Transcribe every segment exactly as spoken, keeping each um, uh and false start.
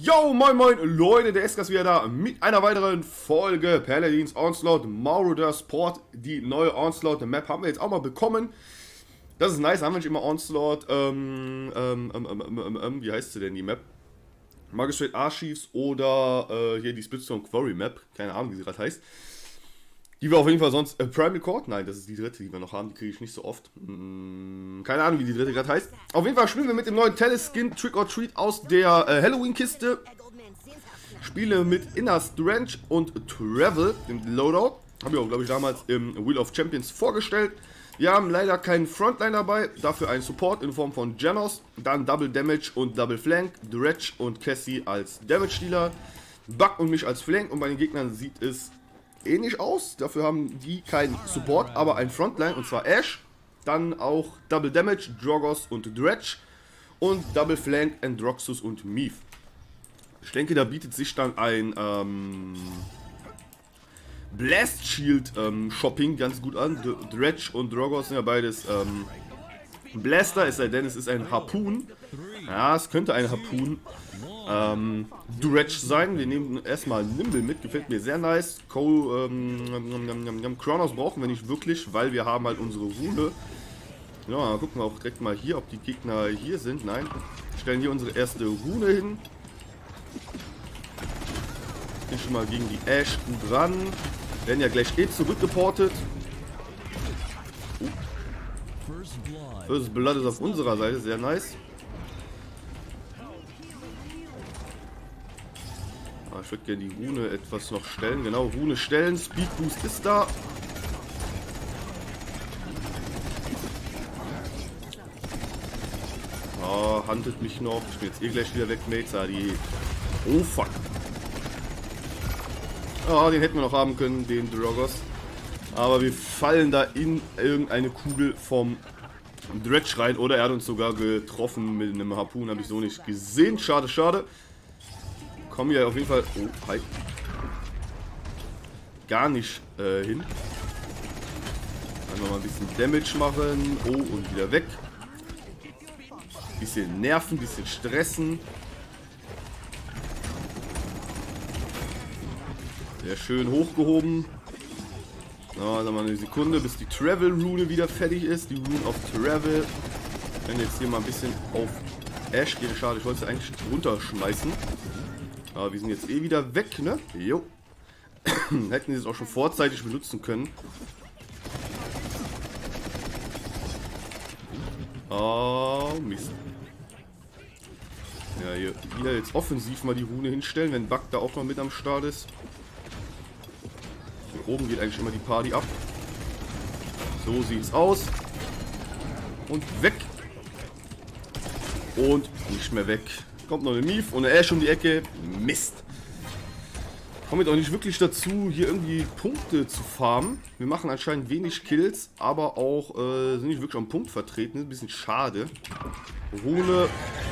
Yo, moin moin Leute, der Eskas wieder da mit einer weiteren Folge Paladins Onslaught Marauder Sport. Die neue Onslaught Map haben wir jetzt auch mal bekommen. Das ist nice, haben wir nicht immer Onslaught, ähm, ähm, ähm, ähm, ähm, ähm, wie heißt sie denn die Map? Magistrate Archives oder äh, hier die Splitstone Quarry Map, keine Ahnung wie sie gerade heißt. Die wir auf jeden Fall sonst, äh, Primal Court, nein, das ist die dritte, die wir noch haben, die kriege ich nicht so oft. Hm, keine Ahnung, wie die dritte gerade heißt. Auf jeden Fall spielen wir mit dem neuen Teleskin Trick or Treat aus der äh, Halloween-Kiste. Spiele mit Inner Strange und Travel, dem Loadout. Habe ich auch, glaube ich, damals im Wheel of Champions vorgestellt. Wir haben leider keinen Frontline dabei, dafür einen Support in Form von Janos, dann Double Damage und Double Flank, Dredge und Cassie als Damage-Dealer, Bug und mich als Flank, und bei den Gegnern sieht es ähnlich aus. Dafür haben die keinen Support, aber ein Frontline, und zwar Ash, dann auch Double Damage, Drogos und Dredge und Double Flank, Androxus und Meath. Ich denke, da bietet sich dann ein ähm, Blast Shield ähm, Shopping ganz gut an. Dredge und Drogos sind ja beides ähm, Blaster, es sei denn, es ist ein Harpoon. Ja, es könnte ein Harpoon ähm, Dredge sein. Wir nehmen erstmal Nimble mit, gefällt mir sehr nice. Co ähm, Kronos brauchen wir nicht wirklich, weil wir haben halt unsere Rune. Ja, mal gucken wir auch direkt mal hier, ob die Gegner hier sind. Nein, wir stellen hier unsere erste Rune hin. Bin schon mal gegen die Ash gut dran. Werden ja gleich eh zurückgeportet. Uh. First Blood ist auf unserer Seite, sehr nice. Ah, ich würde gerne die Rune etwas noch stellen. Genau, Rune stellen. Speed Boost ist da. Ah, handelt mich noch. Ich bin jetzt eh gleich wieder weg, Mates. Ah, die... Oh, fuck. Ah, den hätten wir noch haben können, den Drogos. Aber wir fallen da in irgendeine Kugel vom Dredge rein. Oder er hat uns sogar getroffen mit einem Harpoon. Habe ich so nicht gesehen. Schade, schade. Kommen hier auf jeden Fall... Oh, hi. Gar nicht äh, hin. Einfach mal ein bisschen Damage machen. Oh, und wieder weg. Bisschen nerven, bisschen stressen. Sehr schön hochgehoben. Na, dann mal eine Sekunde, bis die Travel-Rune wieder fertig ist. Die Rune of Travel. Wir können jetzt hier mal ein bisschen auf Ash gehen. Schade, ich wollte sie eigentlich runterschmeißen. Aber wir sind jetzt eh wieder weg, ne? Jo. Hätten sie es auch schon vorzeitig benutzen können. Oh, Mist. Ja, hier, hier jetzt offensiv mal die Rune hinstellen, wenn Bug da auch noch mit am Start ist. Hier oben geht eigentlich immer die Party ab. So sieht's aus. Und weg. Und nicht mehr weg. Kommt noch eine Meath und eine Ash um die Ecke. Mist. Kommen jetzt auch nicht wirklich dazu, hier irgendwie Punkte zu farmen. Wir machen anscheinend wenig Kills, aber auch äh, sind nicht wirklich am Punkt vertreten. Ist ein bisschen schade. Rune.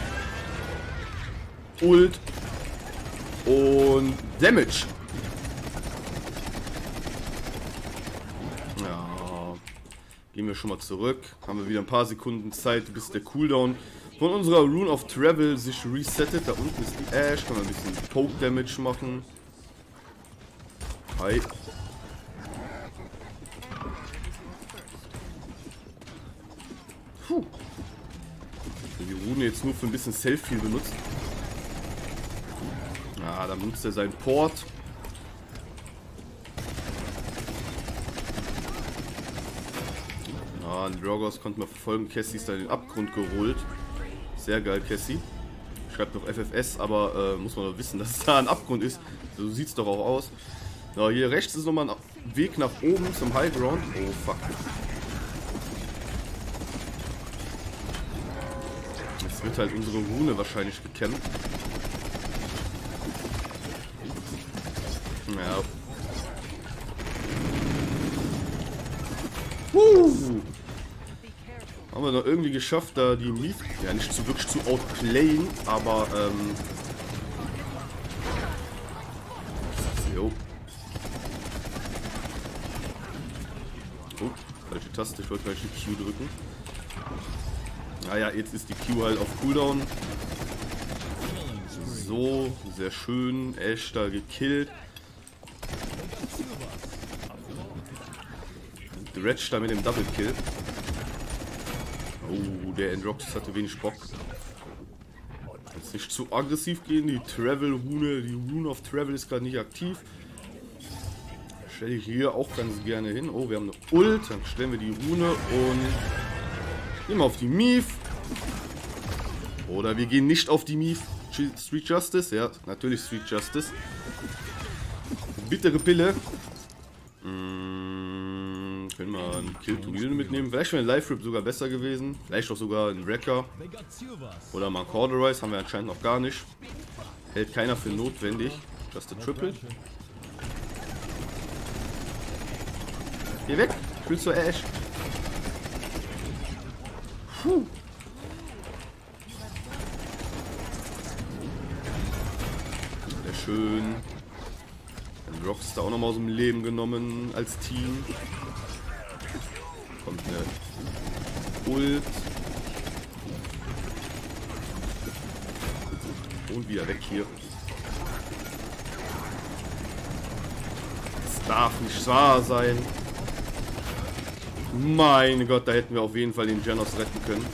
Ult. Und Damage. Ja. Gehen wir schon mal zurück. Haben wir wieder ein paar Sekunden Zeit, bis der Cooldown von unserer Rune of Travel sich resettet. Da unten ist die Ash. Können wir ein bisschen Poke Damage machen. Hi. Puh. Die Rune jetzt nur für ein bisschen Self-Heal benutzt. Ja, dann benutzt er seinen Port. Ja, den Drogos konnte man verfolgen. Cassie ist da in den Abgrund gerollt. Sehr geil, Cassie. Schreibt noch F F S, aber äh, muss man doch wissen, dass es da ein Abgrund ist. So sieht es doch auch aus. Ja, hier rechts ist nochmal ein Weg nach oben zum High Ground. Oh, fuck. Jetzt wird halt unsere Rune wahrscheinlich gekämpft. Ja. Uh. Haben wir noch irgendwie geschafft, da die Meath, ja, nicht zu wirklich zu outplayen, aber ähm. Jo. Oh, falsche Taste, ich wollte gleich die Q drücken. Naja, jetzt ist die Q halt auf Cooldown. So, sehr schön. Ash da gekillt. Dredge da mit dem Double Kill. Oh, der Androxus hatte wenig Bock. Jetzt nicht zu aggressiv gehen. Die Travel-Rune, die Rune of Travel ist gerade nicht aktiv. Stelle ich hier auch ganz gerne hin. Oh, wir haben eine Ult. Dann stellen wir die Rune und gehen wir auf die Mief. Oder wir gehen nicht auf die Mief. Street Justice. Ja, natürlich Street Justice. Bittere Pille. Hm, können wir einen Kill to Kill mitnehmen. Vielleicht wäre ein Life Rip sogar besser gewesen. Vielleicht auch sogar ein Wrecker. Oder mal ein Corderize. Haben wir anscheinend noch gar nicht. Hält keiner für notwendig. Just a Triple. Geh weg. Ich will zur Ash. Puh. Sehr schön. Dann Rockstar auch nochmal aus dem Leben genommen als Team. Kommt eine Ult. Und wieder weg hier. Das darf nicht wahr sein. Mein Gott, da hätten wir auf jeden Fall den Genos retten können.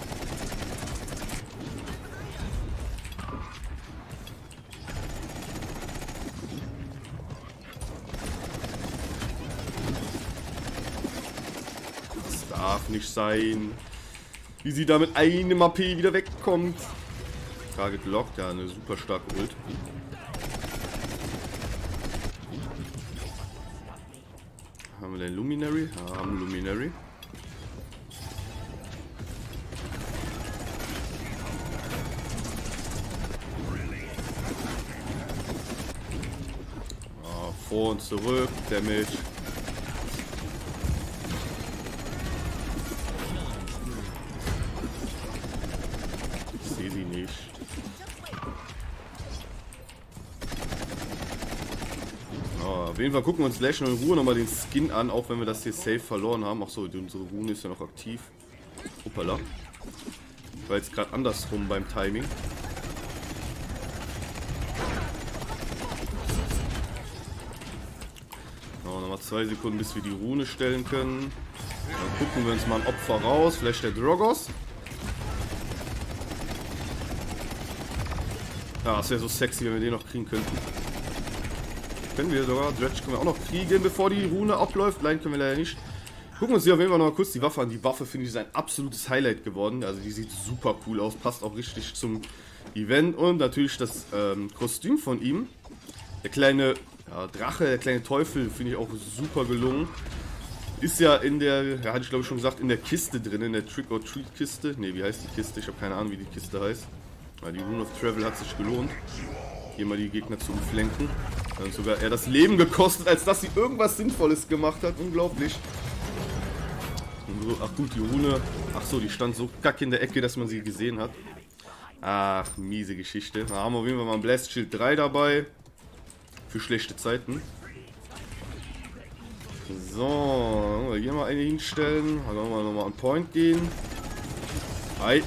Das darf nicht sein. Wie sie da mit einem A P wieder wegkommt. Target lockt, ja, eine super starke Ult. Haben wir den Luminary? Ja, haben Luminary. Ja, vor und zurück, Damage. Ich sehe sie nicht. Auf jeden Fall gucken wir uns gleich noch in Ruhe nochmal den Skin an, auch wenn wir das hier safe verloren haben. Achso, unsere Rune ist ja noch aktiv. Hoppala. War jetzt gerade andersrum beim Timing. So, nochmal zwei Sekunden, bis wir die Rune stellen können. Dann gucken wir uns mal ein Opfer raus. Vielleicht der Drogos. Ja, es wäre so sexy, wenn wir den noch kriegen könnten. Können wir sogar. Dredge können wir auch noch kriegen, bevor die Rune abläuft. Line können wir leider nicht. Gucken wir uns hier auf jeden Fall noch mal kurz die Waffe an. Die Waffe, finde ich, ist ein absolutes Highlight geworden. Also die sieht super cool aus. Passt auch richtig zum Event. Und natürlich das ähm, Kostüm von ihm. Der kleine ja, Drache, der kleine Teufel, finde ich auch super gelungen. Ist ja in der, ja, hatte ich glaube ich schon gesagt, in der Kiste drin. In der Trick-or-Treat-Kiste. Ne, wie heißt die Kiste? Ich habe keine Ahnung, wie die Kiste heißt. Ja, die Rune of Travel hat sich gelohnt. Hier mal die Gegner zu umflenken. Dann sogar er das Leben gekostet, als dass sie irgendwas Sinnvolles gemacht hat. Unglaublich. So, ach gut, die Rune. Ach so, die stand so kack in der Ecke, dass man sie gesehen hat. Ach, miese Geschichte. Da haben wir auf jeden Fall mal ein Blast Shield drei dabei. Für schlechte Zeiten. So, hier mal eine hinstellen. Dann wollen wir nochmal an Point gehen. Hi.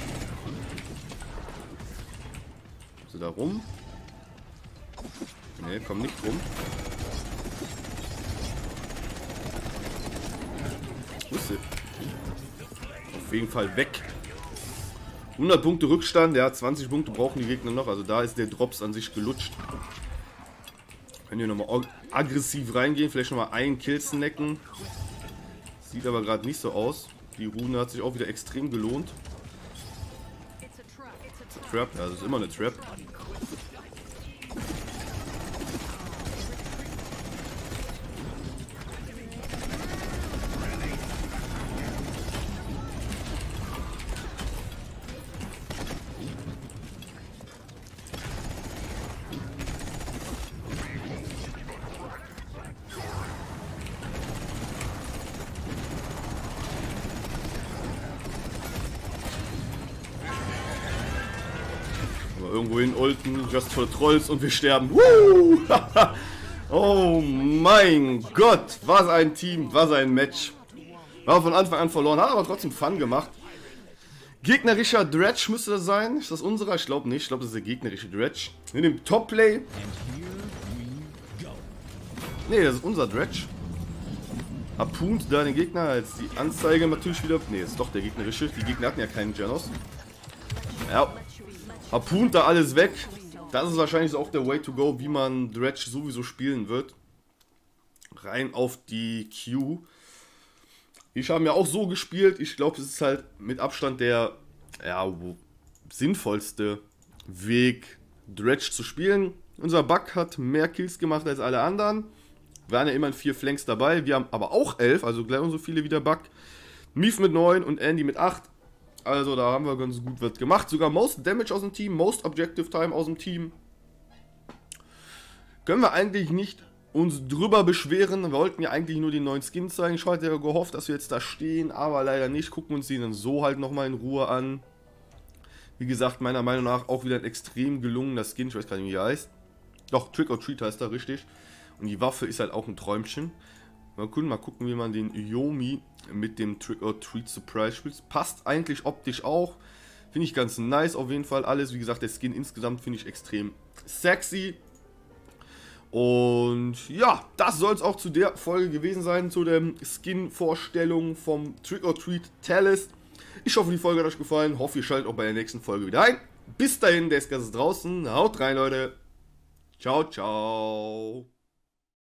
So, da rum. Ne, komm nicht rum. Wo ist sie? Auf jeden Fall weg. hundert Punkte Rückstand, ja, zwanzig Punkte brauchen die Gegner noch. Also da ist der Drops an sich gelutscht. Können hier nochmal aggressiv reingehen, vielleicht nochmal einen Kill snacken. Sieht aber gerade nicht so aus. Die Rune hat sich auch wieder extrem gelohnt. Trap, ja, das ist immer eine Trap. Irgendwo hin ulten, just for the Trolls und wir sterben. Woo! Oh mein Gott, was ein Team, was ein Match. Wir haben von Anfang an verloren, hat aber trotzdem Fun gemacht. Gegnerischer Dredge müsste das sein. Ist das unserer? Ich glaube nicht. Ich glaube, das ist der gegnerische Dredge. In dem Top-Play. Ne, das ist unser Dredge. Harpunt da den Gegner. Als die Anzeige natürlich wieder. Ne, ist doch der gegnerische. Die Gegner hatten ja keinen Genos. Ja. Harpunt da alles weg. Das ist wahrscheinlich auch der Way to go, wie man Dredge sowieso spielen wird. Rein auf die Q. Ich habe ja auch so gespielt. Ich glaube, es ist halt mit Abstand der ja, sinnvollste Weg, Dredge zu spielen. Unser Bug hat mehr Kills gemacht als alle anderen. Wir waren ja immer in vier Flanks dabei. Wir haben aber auch elf, also gleich so viele wie der Bug. Mief mit neun und Andy mit acht. Also da haben wir ganz gut was gemacht. Sogar Most Damage aus dem Team, Most Objective Time aus dem Team. Können wir eigentlich nicht uns drüber beschweren. Wir wollten ja eigentlich nur die neuen Skins zeigen. Ich hatte ja gehofft, dass wir jetzt da stehen, aber leider nicht. Gucken uns die dann so halt nochmal in Ruhe an. Wie gesagt, meiner Meinung nach auch wieder ein extrem gelungener Skin. Ich weiß gar nicht, wie er heißt. Doch, Trick or Treat heißt er, richtig. Und die Waffe ist halt auch ein Träumchen. Mal gucken, mal gucken, wie man den Yomi mit dem Trick or Treat Surprise spielt. Passt eigentlich optisch auch. Finde ich ganz nice auf jeden Fall alles. Wie gesagt, der Skin insgesamt finde ich extrem sexy. Und ja, das soll es auch zu der Folge gewesen sein, zu der Skin-Vorstellung vom Trick or Treat Talist. Ich hoffe, die Folge hat euch gefallen. Hoffe, ihr schaltet auch bei der nächsten Folge wieder ein. Bis dahin, der Skas ist draußen. Haut rein, Leute. Ciao, ciao.